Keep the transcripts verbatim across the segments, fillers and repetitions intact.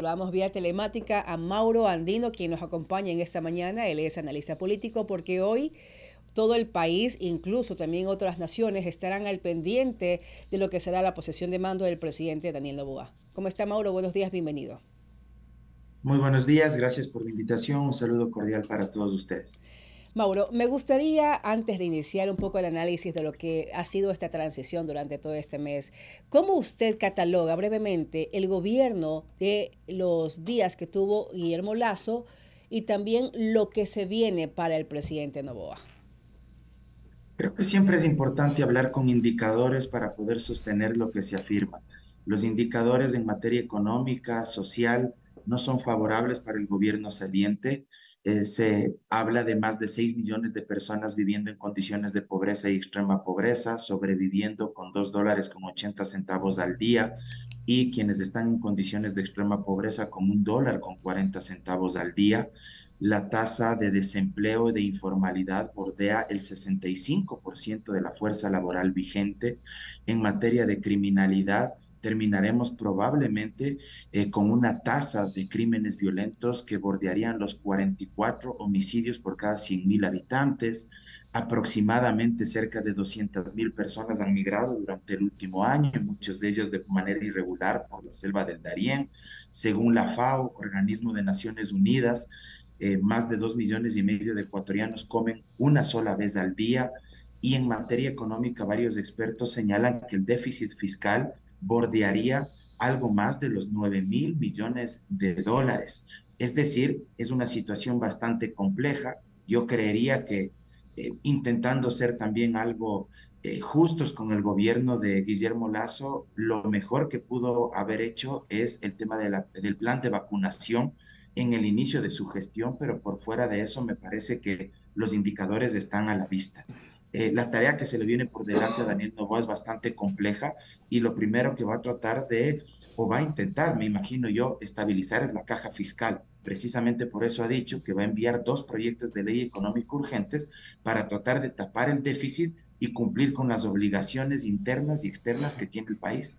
Saludamos vía telemática a Mauro Andino, quien nos acompaña en esta mañana. Él es analista político porque hoy todo el país, incluso también otras naciones, estarán al pendiente de lo que será la posesión de mando del presidente Daniel Noboa. ¿Cómo está, Mauro? Buenos días, bienvenido. Muy buenos días, gracias por la invitación. Un saludo cordial para todos ustedes. Mauro, me gustaría, antes de iniciar un poco el análisis de lo que ha sido esta transición durante todo este mes, ¿cómo usted cataloga brevemente el gobierno de los días que tuvo Guillermo Lasso y también lo que se viene para el presidente Noboa? Creo que siempre es importante hablar con indicadores para poder sostener lo que se afirma. Los indicadores en materia económica, social, no son favorables para el gobierno saliente. Eh, se habla de más de seis millones de personas viviendo en condiciones de pobreza y extrema pobreza, sobreviviendo con dos dólares con ochenta centavos al día, y quienes están en condiciones de extrema pobreza con un dólar con cuarenta centavos al día. La tasa de desempleo y de informalidad bordea el sesenta y cinco por ciento de la fuerza laboral vigente. En materia de criminalidad, terminaremos probablemente eh, con una tasa de crímenes violentos que bordearían los cuarenta y cuatro homicidios por cada cien mil habitantes. Aproximadamente cerca de doscientas mil personas han migrado durante el último año, y muchos de ellos de manera irregular por la selva del Darién. Según la FAO, Organismo de Naciones Unidas, eh, más de dos millones y medio de ecuatorianos comen una sola vez al día. Y en materia económica, varios expertos señalan que el déficit fiscal bordearía algo más de los nueve mil millones de dólares. Es decir, es una situación bastante compleja. Yo creería que eh, intentando ser también algo eh, justos con el gobierno de Guillermo Lasso, lo mejor que pudo haber hecho es el tema de la, del plan de vacunación en el inicio de su gestión, pero por fuera de eso me parece que los indicadores están a la vista. Eh, la tarea que se le viene por delante a Daniel Noboa es bastante compleja, y lo primero que va a tratar de, o va a intentar, me imagino yo, estabilizar es la caja fiscal. Precisamente por eso ha dicho que va a enviar dos proyectos de ley económica urgentes para tratar de tapar el déficit y cumplir con las obligaciones internas y externas que tiene el país.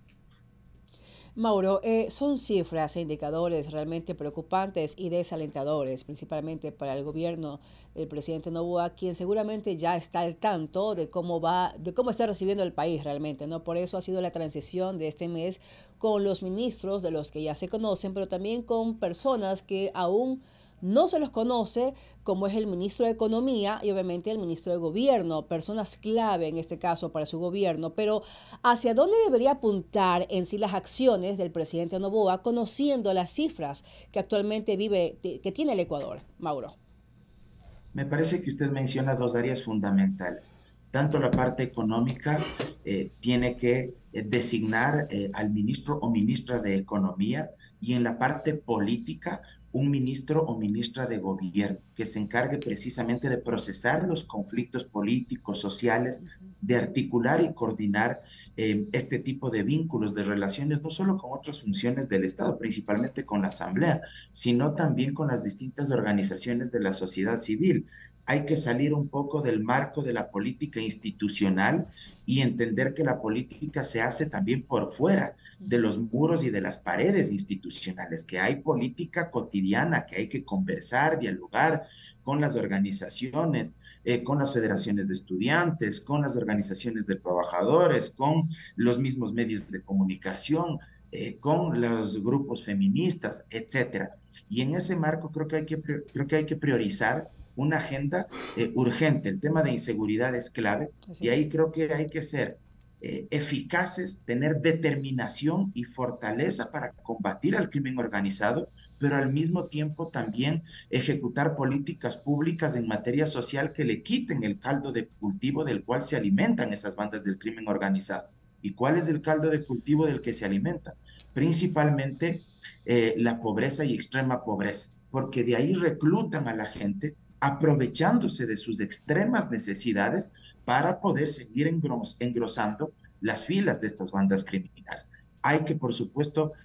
Mauro, eh, son cifras e indicadores realmente preocupantes y desalentadores, principalmente para el gobierno del presidente Noboa, quien seguramente ya está al tanto de cómo va, de cómo está recibiendo el país realmente, ¿no? Por eso ha sido la transición de este mes con los ministros de los que ya se conocen, pero también con personas que aún no se los conoce, como es el ministro de Economía y obviamente el ministro de Gobierno, personas clave en este caso para su gobierno. Pero ¿hacia dónde debería apuntar en sí las acciones del presidente Noboa, conociendo las cifras que actualmente vive, que tiene el Ecuador, Mauro? Me parece que usted menciona dos áreas fundamentales. Tanto la parte económica, eh, tiene que eh, designar eh, al ministro o ministra de Economía, y en la parte política, un ministro o ministra de Gobierno que se encargue precisamente de procesar los conflictos políticos, sociales, de articular y coordinar eh, este tipo de vínculos, de relaciones, no solo con otras funciones del Estado, principalmente con la Asamblea, sino también con las distintas organizaciones de la sociedad civil. Hay que salir un poco del marco de la política institucional y entender que la política se hace también por fuera de los muros y de las paredes institucionales, que hay política cotidiana, que hay que conversar, dialogar con las organizaciones, eh, con las federaciones de estudiantes, con las organizaciones de trabajadores, con los mismos medios de comunicación, eh, con los grupos feministas, etcétera. Y en ese marco creo que hay que, creo que, hay que priorizar una agenda eh, urgente. El tema de inseguridad es clave, Así y es. ahí creo que hay que ser eh, eficaces, tener determinación y fortaleza para combatir al crimen organizado, pero al mismo tiempo también ejecutar políticas públicas en materia social que le quiten el caldo de cultivo del cual se alimentan esas bandas del crimen organizado. ¿Y cuál es el caldo de cultivo del que se alimentan? Principalmente eh, la pobreza y extrema pobreza, porque de ahí reclutan a la gente aprovechándose de sus extremas necesidades para poder seguir engros engrosando las filas de estas bandas criminales. Hay que, por supuesto,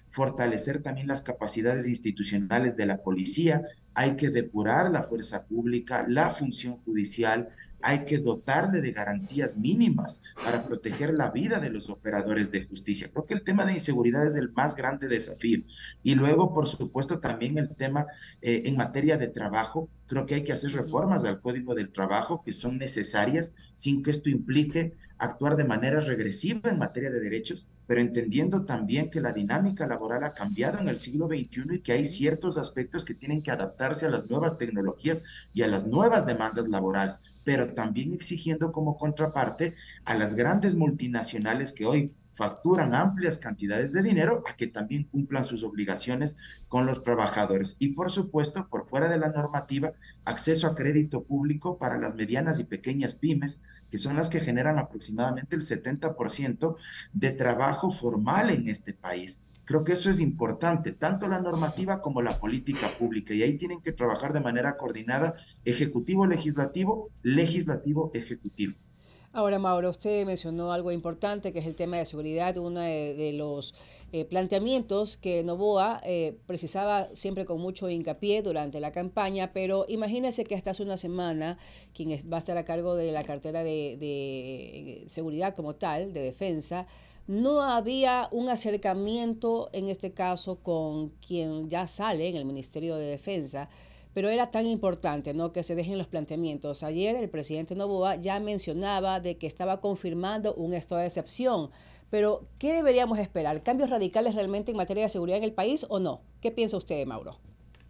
fortalecer también las capacidades institucionales de la policía, hay que depurar la fuerza pública, la función judicial, hay que dotarle de garantías mínimas para proteger la vida de los operadores de justicia. Creo que el tema de inseguridad es el más grande desafío. Y luego, por supuesto, también el tema eh, en materia de trabajo. Creo que hay que hacer reformas al Código del Trabajo que son necesarias sin que esto implique actuar de manera regresiva en materia de derechos, pero entendiendo también que la dinámica laboral ha cambiado en el siglo veintiuno y que hay ciertos aspectos que tienen que adaptarse a las nuevas tecnologías y a las nuevas demandas laborales, pero también exigiendo como contraparte a las grandes multinacionales que hoy facturan amplias cantidades de dinero a que también cumplan sus obligaciones con los trabajadores. Y por supuesto, por fuera de la normativa, acceso a crédito público para las medianas y pequeñas pymes, que son las que generan aproximadamente el setenta por ciento de trabajo formal en este país. Creo que eso es importante, tanto la normativa como la política pública, y ahí tienen que trabajar de manera coordinada, ejecutivo-legislativo, legislativo-ejecutivo. Ahora, Mauro, usted mencionó algo importante que es el tema de seguridad. Uno de, de los eh, planteamientos que Noboa eh, precisaba siempre con mucho hincapié durante la campaña, pero imagínese que hasta hace una semana quien es, va a estar a cargo de la cartera de, de seguridad como tal, de defensa, no había un acercamiento en este caso con quien ya sale en el Ministerio de Defensa, pero era tan importante, ¿no?, que se dejen los planteamientos. Ayer el presidente Noboa ya mencionaba de que estaba confirmando un estado de excepción, pero ¿qué deberíamos esperar? ¿Cambios radicales realmente en materia de seguridad en el país o no? ¿Qué piensa usted, Mauro?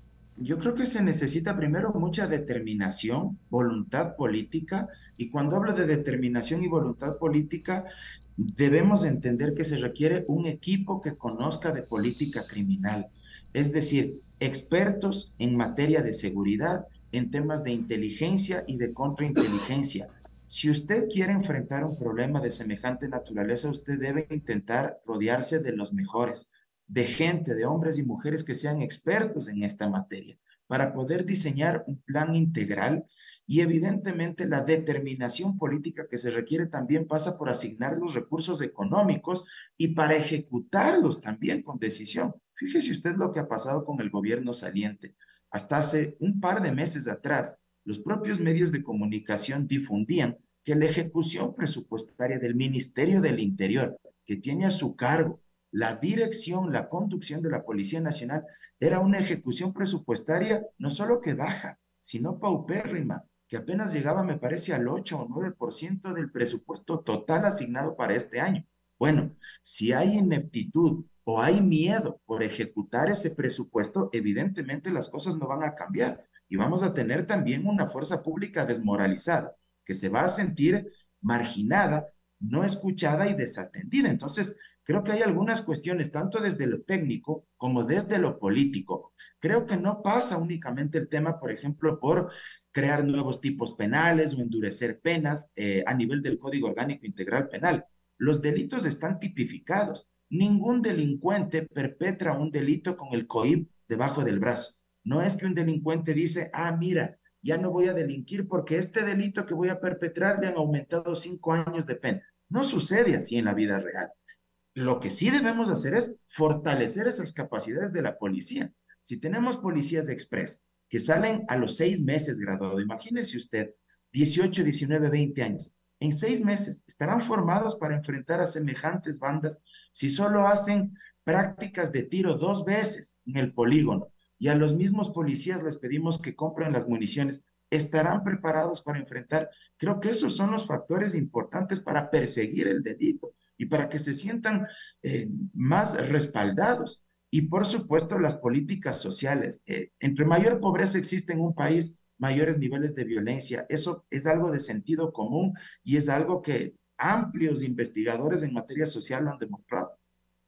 Yo creo que se necesita primero mucha determinación, voluntad política, y cuando hablo de determinación y voluntad política, debemos entender que se requiere un equipo que conozca de política criminal, es decir, expertos en materia de seguridad, en temas de inteligencia y de contrainteligencia. Si usted quiere enfrentar un problema de semejante naturaleza, usted debe intentar rodearse de los mejores, de gente, de hombres y mujeres que sean expertos en esta materia, para poder diseñar un plan integral. Y evidentemente la determinación política que se requiere también pasa por asignar los recursos económicos y para ejecutarlos también con decisión. Fíjese usted lo que ha pasado con el gobierno saliente. Hasta hace un par de meses atrás, los propios medios de comunicación difundían que la ejecución presupuestaria del Ministerio del Interior, que tiene a su cargo la dirección, la conducción de la Policía Nacional, era una ejecución presupuestaria no solo que baja, sino paupérrima, que apenas llegaba, me parece, al ocho o nueve por ciento del presupuesto total asignado para este año. Bueno, si hay ineptitud o hay miedo por ejecutar ese presupuesto, evidentemente las cosas no van a cambiar y vamos a tener también una fuerza pública desmoralizada, que se va a sentir marginada, no escuchada y desatendida. Entonces, creo que hay algunas cuestiones, tanto desde lo técnico como desde lo político. Creo que no pasa únicamente el tema, por ejemplo, por crear nuevos tipos penales o endurecer penas eh, a nivel del Código Orgánico Integral Penal. Los delitos están tipificados. Ningún delincuente perpetra un delito con el C O I B debajo del brazo. No es que un delincuente dice, ah, mira, ya no voy a delinquir porque este delito que voy a perpetrar le han aumentado cinco años de pena. No sucede así en la vida real. Lo que sí debemos hacer es fortalecer esas capacidades de la policía. Si tenemos policías express que salen a los seis meses graduado, imagínese usted, dieciocho, diecinueve, veinte años, en seis meses estarán formados para enfrentar a semejantes bandas si solo hacen prácticas de tiro dos veces en el polígono y a los mismos policías les pedimos que compren las municiones, estarán preparados para enfrentar. Creo que esos son los factores importantes para perseguir el delito y para que se sientan eh, más respaldados. Y por supuesto las políticas sociales. Eh, entre mayor pobreza existe en un país, mayores niveles de violencia. Eso es algo de sentido común y es algo que amplios investigadores en materia social lo han demostrado.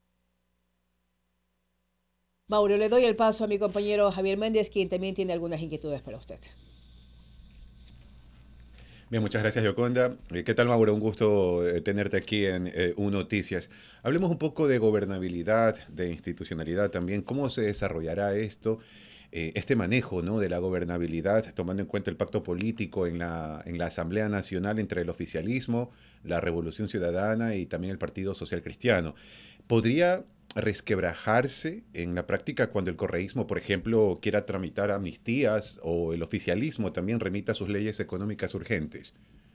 Mauro, le doy el paso a mi compañero Javier Méndez, quien también tiene algunas inquietudes para usted. Bien, muchas gracias, Yoconda. Eh, ¿Qué tal, Mauro? Un gusto eh, tenerte aquí en eh, U Noticias. Hablemos un poco de gobernabilidad, de institucionalidad también. ¿Cómo se desarrollará esto, eh, este manejo, ¿no?, de la gobernabilidad, tomando en cuenta el pacto político en la, en la Asamblea Nacional entre el oficialismo, la Revolución Ciudadana y también el Partido Social Cristiano? ¿Podría resquebrajarse en la práctica cuando el correísmo, por ejemplo, quiera tramitar amnistías o el oficialismo también remita sus leyes económicas urgentes?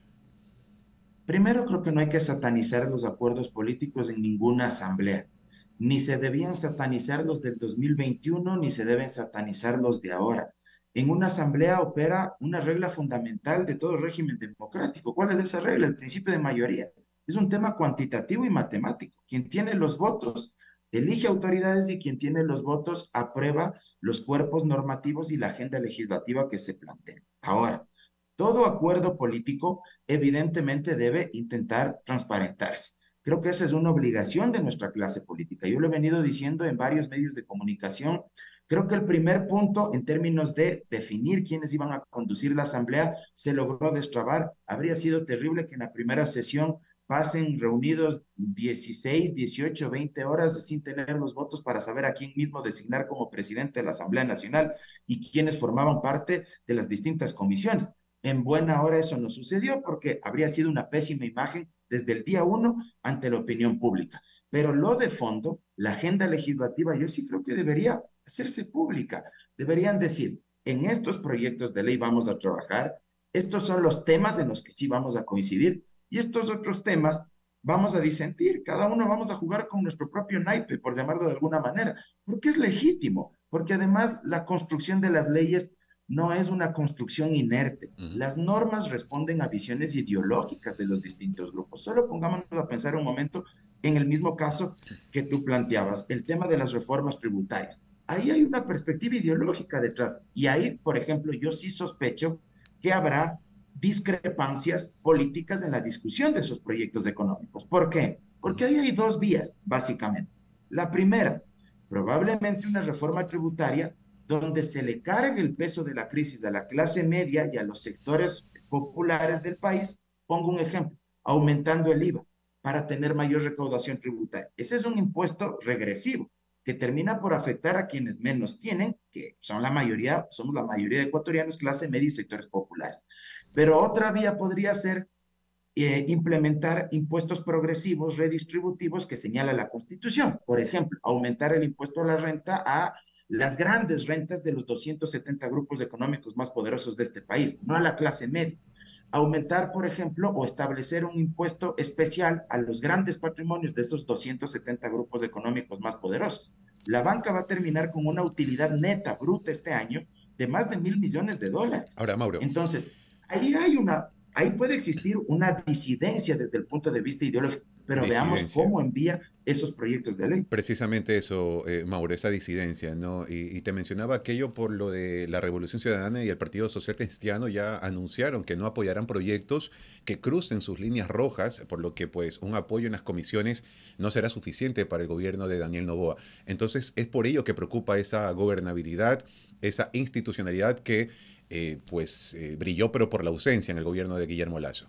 Primero, creo que no hay que satanizar los acuerdos políticos en ninguna asamblea. Ni se debían satanizar los del dos mil veintiuno, ni se deben satanizar los de ahora. En una asamblea opera una regla fundamental de todo régimen democrático. ¿Cuál es esa regla? El principio de mayoría. Es un tema cuantitativo y matemático. Quien tiene los votos elige autoridades y quien tiene los votos aprueba los cuerpos normativos y la agenda legislativa que se plantea. Ahora, todo acuerdo político evidentemente debe intentar transparentarse. Creo que esa es una obligación de nuestra clase política. Yo lo he venido diciendo en varios medios de comunicación. Creo que el primer punto en términos de definir quiénes iban a conducir la asamblea se logró destrabar. Habría sido terrible que en la primera sesión pasen reunidos dieciséis, dieciocho, veinte horas sin tener los votos para saber a quién mismo designar como presidente de la Asamblea Nacional y quiénes formaban parte de las distintas comisiones. En buena hora eso no sucedió porque habría sido una pésima imagen desde el día uno ante la opinión pública. Pero lo de fondo, la agenda legislativa, yo sí creo que debería hacerse pública. Deberían decir, en estos proyectos de ley vamos a trabajar, estos son los temas en los que sí vamos a coincidir y estos otros temas vamos a disentir. Cada uno vamos a jugar con nuestro propio naipe, por llamarlo de alguna manera, porque es legítimo, porque además la construcción de las leyes no es una construcción inerte. Uh-huh. Las normas responden a visiones ideológicas de los distintos grupos. Solo pongámonos a pensar un momento en el mismo caso que tú planteabas, el tema de las reformas tributarias. Ahí hay una perspectiva ideológica detrás. Y ahí, por ejemplo, yo sí sospecho que habrá discrepancias políticas en la discusión de esos proyectos económicos. ¿Por qué? Porque ahí hay dos vías, básicamente. La primera, probablemente una reforma tributaria donde se le cargue el peso de la crisis a la clase media y a los sectores populares del país. Pongo un ejemplo, aumentando el I V A para tener mayor recaudación tributaria. Ese es un impuesto regresivo que termina por afectar a quienes menos tienen, que son la mayoría, somos la mayoría de ecuatorianos, clase media y sectores populares. Pero otra vía podría ser eh, implementar impuestos progresivos, redistributivos que señala la Constitución. Por ejemplo, aumentar el impuesto a la renta a las grandes rentas de los doscientos setenta grupos económicos más poderosos de este país, no a la clase media. Aumentar, por ejemplo, o establecer un impuesto especial a los grandes patrimonios de esos doscientos setenta grupos económicos más poderosos. La banca va a terminar con una utilidad neta, bruta este año, de más de mil millones de dólares. Ahora, Mauro. Entonces, ahí hay una, ahí puede existir una disidencia desde el punto de vista ideológico, pero veamos cómo envía esos proyectos de ley. Precisamente eso, eh, Mauro, esa disidencia, ¿no? Y, y te mencionaba aquello por lo de la Revolución Ciudadana y el Partido Social Cristiano ya anunciaron que no apoyarán proyectos que crucen sus líneas rojas, por lo que pues un apoyo en las comisiones no será suficiente para el gobierno de Daniel Noboa. Entonces es por ello que preocupa esa gobernabilidad, esa institucionalidad que eh, pues eh, brilló pero por la ausencia en el gobierno de Guillermo Lasso.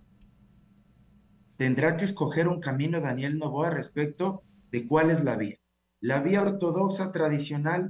Tendrá que escoger un camino Daniel Noboa respecto de cuál es la vía. La vía ortodoxa tradicional,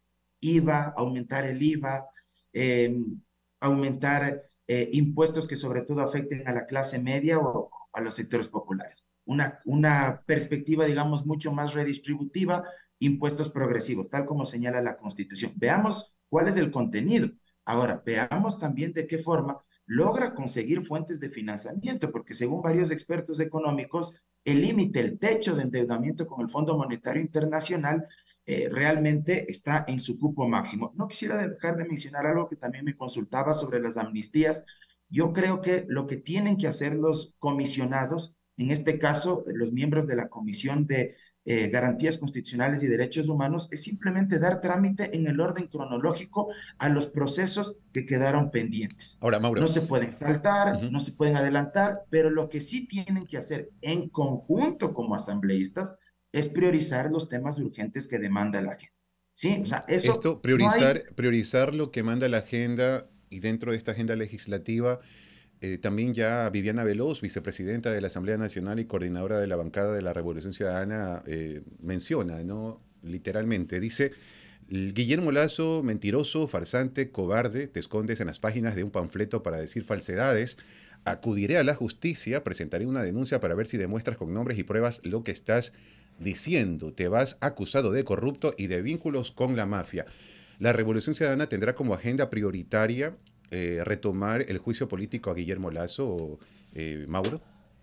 I V A, aumentar el I V A, eh, aumentar eh, impuestos que sobre todo afecten a la clase media o a los sectores populares. Una, una perspectiva, digamos, mucho más redistributiva, impuestos progresivos, tal como señala la Constitución. Veamos cuál es el contenido. Ahora, veamos también de qué forma logra conseguir fuentes de financiamiento, porque según varios expertos económicos, el límite, el techo de endeudamiento con el Fondo Monetario Internacional eh, realmente está en su cupo máximo. No quisiera dejar de mencionar algo que también me consultaba sobre las amnistías. Yo creo que lo que tienen que hacer los comisionados, en este caso los miembros de la Comisión de Eh, garantías constitucionales y derechos humanos, es simplemente dar trámite en el orden cronológico a los procesos que quedaron pendientes. Ahora, Mauro. No se pueden saltar, Uh-huh. no se pueden adelantar, pero lo que sí tienen que hacer en conjunto como asambleístas es priorizar los temas urgentes que demanda la gente. Sí, o sea, eso Esto, priorizar, no hay... priorizar lo que manda la agenda, y dentro de esta agenda legislativa, Eh, también ya Viviana Veloz, vicepresidenta de la Asamblea Nacional y coordinadora de la bancada de la Revolución Ciudadana, eh, menciona, ¿no? Literalmente, dice: Guillermo Lasso, mentiroso, farsante, cobarde, te escondes en las páginas de un panfleto para decir falsedades. acudiré a la justicia, presentaré una denuncia para ver si demuestras con nombres y pruebas lo que estás diciendo. Te vas acusado de corrupto y de vínculos con la mafia. La Revolución Ciudadana tendrá como agenda prioritaria eh, retomar el juicio político a Guillermo Lasso, eh, Mauro.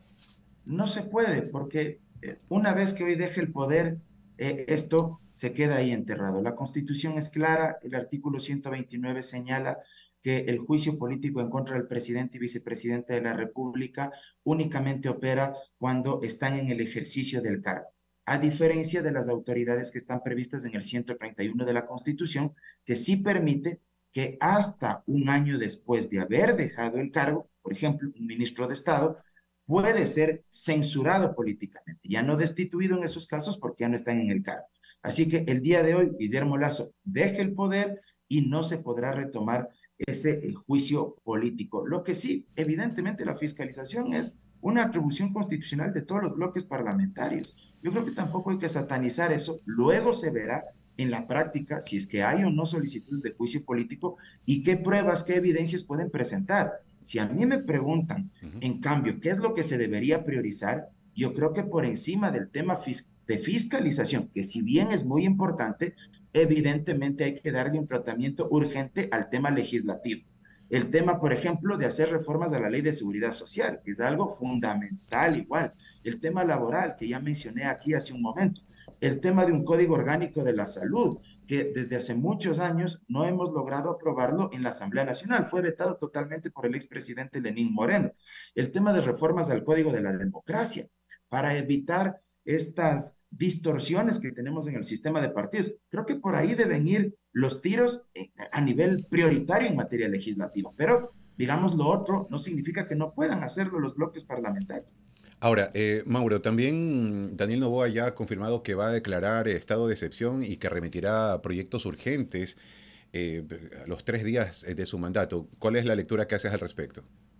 No se puede, porque eh, una vez que hoy deje el poder, eh, esto se queda ahí enterrado. La Constitución es clara, el artículo ciento veintinueve señala que el juicio político en contra del presidente y vicepresidente de la República únicamente opera cuando están en el ejercicio del cargo, a diferencia de las autoridades que están previstas en el ciento treinta y uno de la Constitución, que sí permite que hasta un año después de haber dejado el cargo, por ejemplo, un ministro de Estado, puede ser censurado políticamente, ya no destituido en esos casos porque ya no están en el cargo. Así que el día de hoy, Guillermo Lasso deja el poder y no se podrá retomar ese eh, juicio político. Lo que sí, evidentemente, la fiscalización es una atribución constitucional de todos los bloques parlamentarios. Yo creo que tampoco hay que satanizar eso. Luego se verá en la práctica si es que hay o no solicitudes de juicio político y qué pruebas, qué evidencias pueden presentar. Si a mí me preguntan, Uh-huh. en cambio, qué es lo que se debería priorizar, yo creo que por encima del tema fis de fiscalización, que si bien es muy importante, evidentemente hay que darle un tratamiento urgente al tema legislativo. El tema, por ejemplo, de hacer reformas a la ley de seguridad social, que es algo fundamental igual. El tema laboral, que ya mencioné aquí hace un momento. El tema de un código orgánico de la salud, que desde hace muchos años no hemos logrado aprobarlo en la Asamblea Nacional. Fue vetado totalmente por el expresidente Lenín Moreno. El tema de reformas al Código de la Democracia, para evitar estas distorsiones que tenemos en el sistema de partidos. Creo que por ahí deben ir los tiros a nivel prioritario en materia legislativa, pero digamos lo otro no significa que no puedan hacerlo los bloques parlamentarios. Ahora, eh, Mauro, también Daniel Noboa ya ha confirmado que va a declarar estado de excepción y que remitirá proyectos urgentes eh, a los tres días de su mandato. ¿Cuál es la lectura que haces al respecto?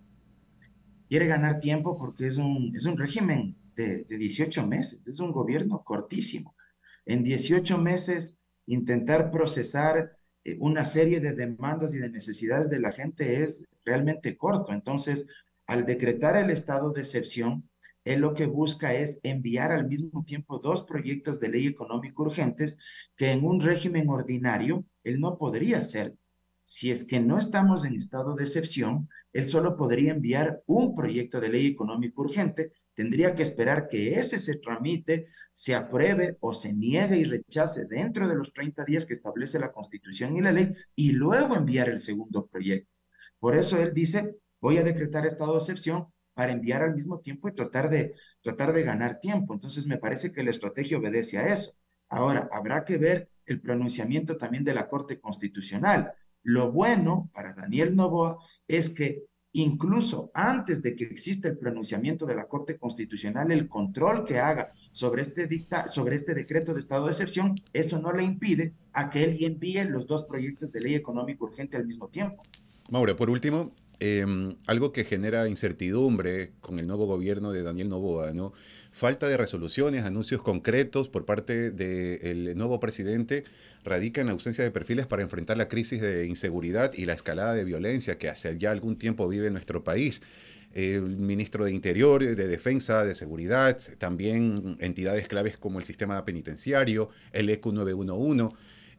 Quiere ganar tiempo porque es un, es un régimen de, de dieciocho meses, es un gobierno cortísimo. En dieciocho meses, intentar procesar eh, una serie de demandas y de necesidades de la gente es realmente corto. Entonces, al decretar el estado de excepción, él lo que busca es enviar al mismo tiempo dos proyectos de ley económico urgentes que en un régimen ordinario él no podría hacer. Si es que no estamos en estado de excepción, él solo podría enviar un proyecto de ley económico urgente, tendría que esperar que ese se tramite, se apruebe o se niegue y rechace dentro de los treinta días que establece la Constitución y la ley, y luego enviar el segundo proyecto. Por eso él dice, voy a decretar estado de excepción para enviar al mismo tiempo y tratar de, tratar de ganar tiempo. Entonces me parece que la estrategia obedece a eso. Ahora, habrá que ver el pronunciamiento también de la Corte Constitucional. Lo bueno para Daniel Noboa es que incluso antes de que exista el pronunciamiento de la Corte Constitucional, el control que haga sobre este, dicta, sobre este decreto de estado de excepción, eso no le impide a que él envíe los dos proyectos de ley económico urgente al mismo tiempo. Mauro, por último, eh, algo que genera incertidumbre con el nuevo gobierno de Daniel Noboa, ¿no? Falta de resoluciones, anuncios concretos por parte del nuevo presidente radica en la ausencia de perfiles para enfrentar la crisis de inseguridad y la escalada de violencia que hace ya algún tiempo vive nuestro país. El ministro de Interior, de Defensa, de Seguridad, también entidades claves como el sistema penitenciario, el E Q nueve uno uno.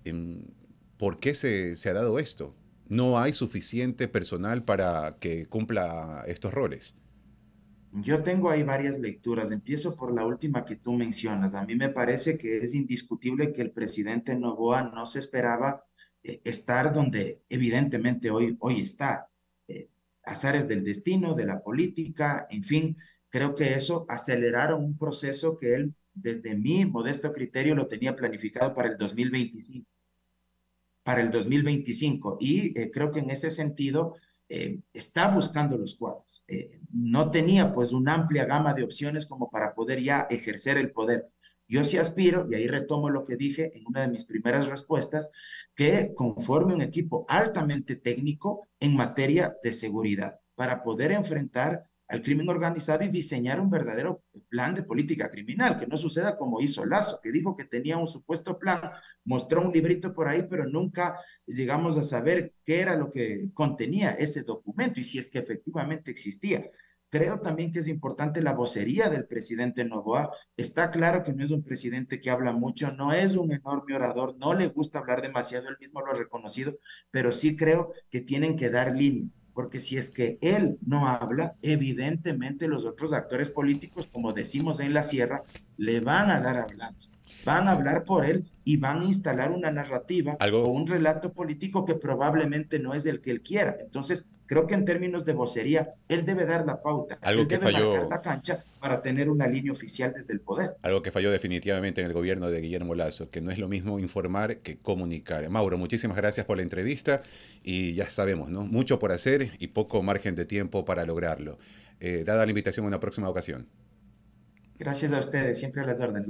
¿Por qué se, se ha dado esto? ¿No hay suficiente personal para que cumpla estos roles? Yo tengo ahí varias lecturas. Empiezo por la última que tú mencionas. A mí me parece que es indiscutible que el presidente Noboa no se esperaba eh, estar donde evidentemente hoy, hoy está. Eh, azares del destino, de la política, en fin, creo que eso aceleraron un proceso que él, desde mi modesto criterio, lo tenía planificado para el dos mil veinticinco. Para el dos mil veinticinco. Y eh, creo que en ese sentido eh, está buscando los cuadros. Eh, no tenía pues una amplia gama de opciones como para poder ya ejercer el poder. Yo sí aspiro, y ahí retomo lo que dije en una de mis primeras respuestas, que conforme un equipo altamente técnico en materia de seguridad para poder enfrentar al crimen organizado y diseñar un verdadero plan de política criminal, que no suceda como hizo Lazo, que dijo que tenía un supuesto plan, mostró un librito por ahí, pero nunca llegamos a saber qué era lo que contenía ese documento y si es que efectivamente existía. Creo también que es importante la vocería del presidente Noboa. Está claro que no es un presidente que habla mucho, no es un enorme orador, no le gusta hablar demasiado, él mismo lo ha reconocido, pero sí creo que tienen que dar línea, porque si es que él no habla, evidentemente los otros actores políticos, como decimos en la sierra, le van a dar hablando. Van a Sí. hablar por él y van a instalar una narrativa o Algo, un relato político que probablemente no es el que él quiera. Entonces, creo que en términos de vocería, él debe dar la pauta, algo él que debe marcar falló, la cancha para tener una línea oficial desde el poder. algo que falló definitivamente en el gobierno de Guillermo Lasso, que no es lo mismo informar que comunicar. Mauro, muchísimas gracias por la entrevista y ya sabemos, ¿no? Mucho por hacer y poco margen de tiempo para lograrlo. Eh, dada la invitación a una próxima ocasión. Gracias a ustedes, siempre a las órdenes.